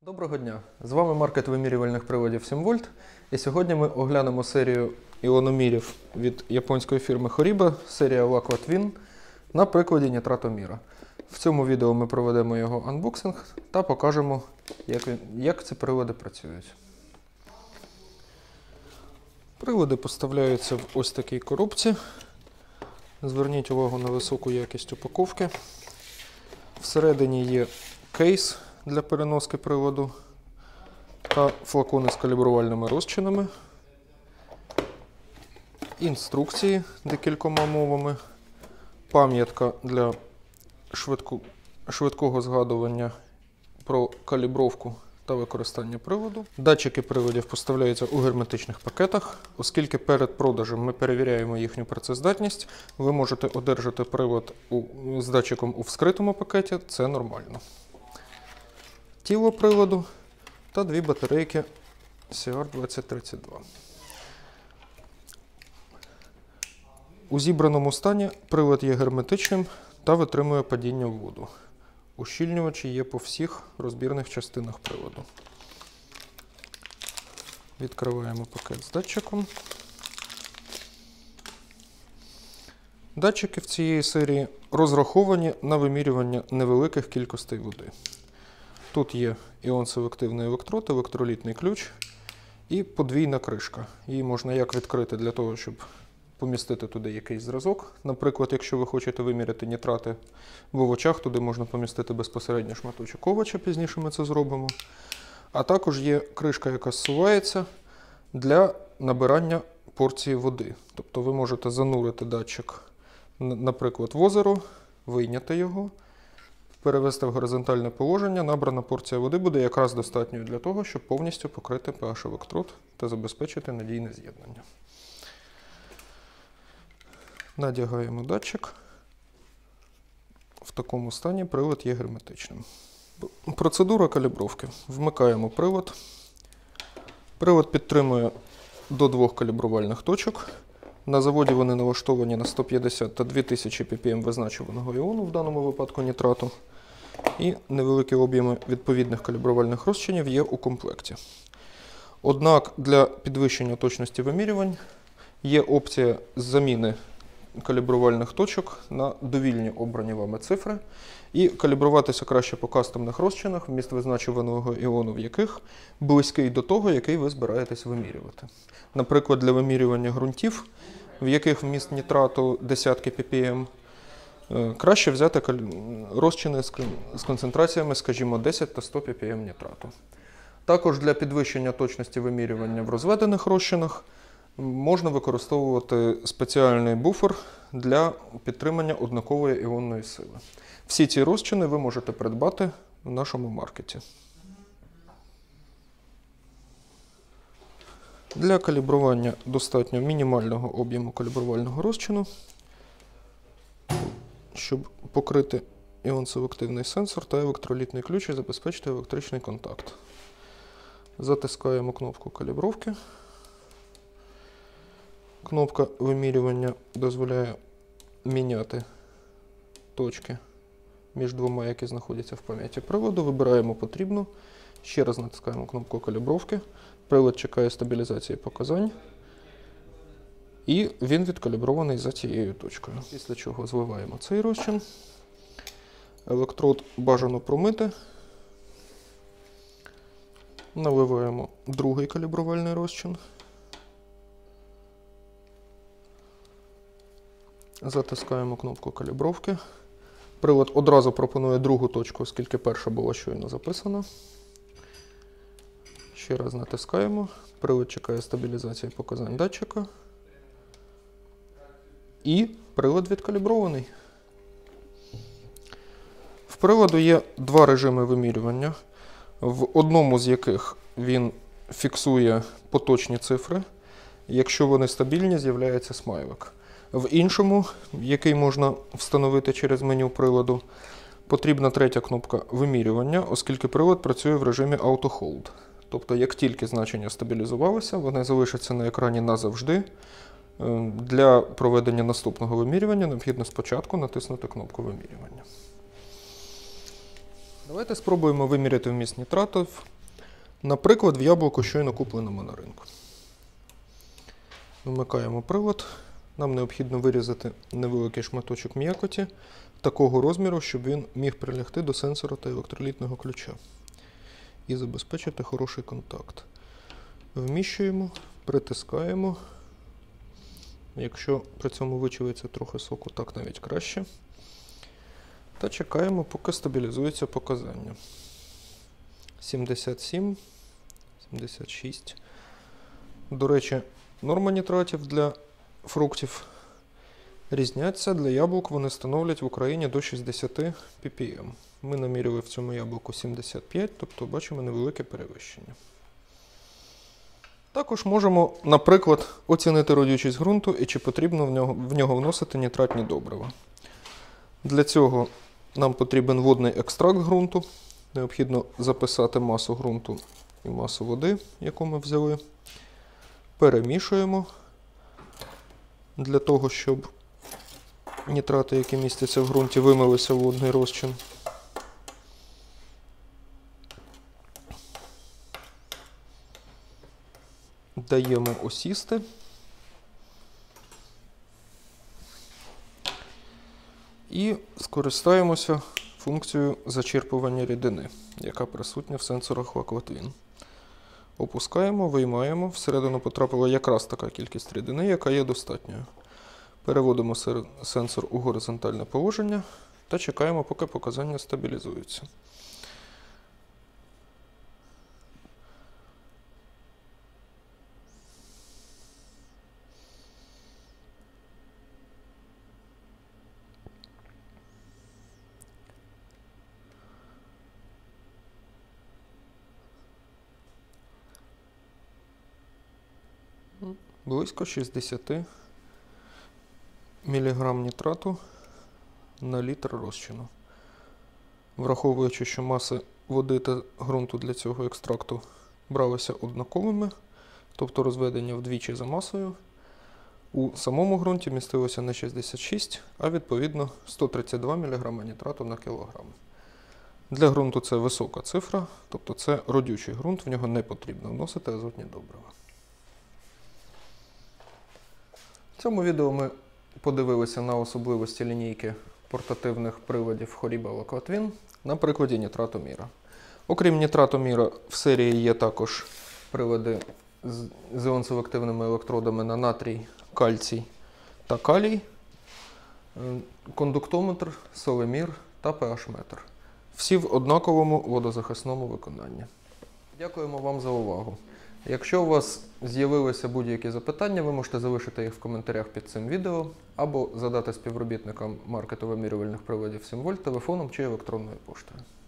Доброго дня! З вами маркет вимірювальних приладів 7 вольт. І сьогодні ми оглянемо серію іономірів від японської фірми Horiba, серія Aqua Twin, на прикладі нітратоміра. В цьому відео ми проведемо його анбоксинг та покажемо, як ці прилади працюють. Прилади поставляються в ось такій коробці. Зверніть увагу на високу якість упаковки. Всередині є кейс для переноски приладу та флакони з калібрувальними розчинами, інструкції декількома мовами, пам'ятка для швидкого згадування про калібровку та використання приладу. Датчики приладів поставляються у герметичних пакетах. Оскільки перед продажем ми перевіряємо їхню працездатність, ви можете одержати прилад з датчиком у вскритому пакеті, це нормально. Тіло приладу та дві батарейки CR2032. У зібраному стані прилад є герметичним та витримує падіння в воду. Ущільнювачі є по всіх розбірних частинах приладу. Відкриваємо пакет з датчиком. Датчики в цієї серії розраховані на вимірювання невеликих кількостей води. Тут є іон-селективний електрод, електролітний ключ і подвійна кришка. Її можна як відкрити для того, щоб помістити туди якийсь зразок. Наприклад, якщо ви хочете виміряти нітрати в овочах, туди можна помістити безпосередньо шматочок овоча, пізніше ми це зробимо. А також є кришка, яка зсувається для набирання порції води. Тобто ви можете занурити датчик, наприклад, в озеро, вийняти його, перевести в горизонтальне положення, набрана порція води буде якраз достатньою для того, щоб повністю покрити pH-електрод та забезпечити надійне з'єднання. Надягаємо датчик. В такому стані прилад є герметичним. Процедура калібровки. Вмикаємо прилад. Прилад підтримує до 2 калібрувальних точок. На заводі вони налаштовані на 150 та 2000 ppm визначуваного іону, в даному випадку нітрату. І невеликі об'єми відповідних калібрувальних розчинів є у комплекті. Однак для підвищення точності вимірювань є опція заміни калібрувальних точок на довільні обрані вами цифри. І калібруватися краще по кастомних розчинах, вміст визначуваного іону в яких близький до того, який ви збираєтесь вимірювати. Наприклад, для вимірювання ґрунтів, в яких вміст нітрату десятки ppm, краще взяти розчини з концентраціями, скажімо, 10 та 100 ppm нітрату. Також для підвищення точності вимірювання в розведених розчинах можна використовувати спеціальний буфер для підтримання однакової іонної сили. Всі ці розчини ви можете придбати в нашому маркеті. Для калібрування достатньо мінімального об'єму калібрувального розчину, щоб покрити іон-селективний сенсор та електролітний ключ і забезпечити електричний контакт. Затискаємо кнопку калібровки. Кнопка вимірювання дозволяє міняти точки між двома, які знаходяться в пам'яті приладу. Вибираємо потрібну. Ще раз натискаємо кнопку калібровки. Прилад чекає стабілізації показань. І він відкалібрований за цією точкою. Після чого зливаємо цей розчин. Електрод бажано промити. Наливаємо другий калібрувальний розчин. Затискаємо кнопку калібровки. Прилад одразу пропонує другу точку, оскільки перша була щойно записана. Ще раз натискаємо. Прилад чекає стабілізації показань датчика. І прилад відкалібрований. В приладу є два режими вимірювання, в одному з яких він фіксує поточні цифри. Якщо вони стабільні, з'являється смайлик. В іншому, який можна встановити через меню приладу, потрібна третя кнопка вимірювання, оскільки прилад працює в режимі Auto Hold. Тобто, як тільки значення стабілізувалися, вони залишаться на екрані назавжди. Для проведення наступного вимірювання необхідно спочатку натиснути кнопку вимірювання. Давайте спробуємо виміряти вміст нітратів Наприклад, в яблуко щойно купленому на ринку. Вмикаємо прилад. Нам необхідно вирізати невеликий шматочок м'якоті такого розміру, щоб він міг прилягти до сенсора та електролітного ключа і забезпечити хороший контакт. Вміщуємо, притискаємо. Якщо при цьому вичавиться трохи соку, так навіть краще. Та чекаємо, поки стабілізуються показання. 77, 76. До речі, норма нітратів для фруктів різняться. Для яблук вони становлять в Україні до 60 ppm. Ми наміряли в цьому яблуку 75, тобто бачимо невелике перевищення. Також можемо, наприклад, оцінити родючість ґрунту і чи потрібно в нього вносити нітратні добрива. Для цього нам потрібен водний екстракт ґрунту. Необхідно записати масу ґрунту і масу води, яку ми взяли. Перемішуємо для того, щоб нітрати, які містяться в ґрунті, вимилися в водний розчин. Даємо осісти. І скористаємося функцією зачерпування рідини, яка присутня в сенсорах Aquatwin. Опускаємо, виймаємо. Всередину потрапила якраз така кількість рідини, яка є достатньою. Переводимо сенсор у горизонтальне положення та чекаємо, поки показання стабілізуються. Близько 60 мг нітрату на літр розчину. Враховуючи, що маси води та ґрунту для цього екстракту бралися однаковими, тобто розведення вдвічі за масою, у самому ґрунті містилося не 66, а відповідно 132 мг нітрату на кілограм. Для ґрунту це висока цифра, тобто це родючий ґрунт, в нього не потрібно вносити азотні добрива. В цьому відео ми подивилися на особливості лінійки портативних приладів Horiba Aquatwin на прикладі нітратоміра. Окрім нітратоміра, в серії є також прилади з іон-селективними електродами на натрій, кальцій та калій, кондуктометр, солемір та pH-метр. Всі в однаковому водозахисному виконанні. Дякуємо вам за увагу. Якщо у вас з'явилися будь-які запитання, ви можете залишити їх в коментарях під цим відео або задати співробітникам маркету вимірювальних приладів Сімвольт телефоном чи електронною поштою.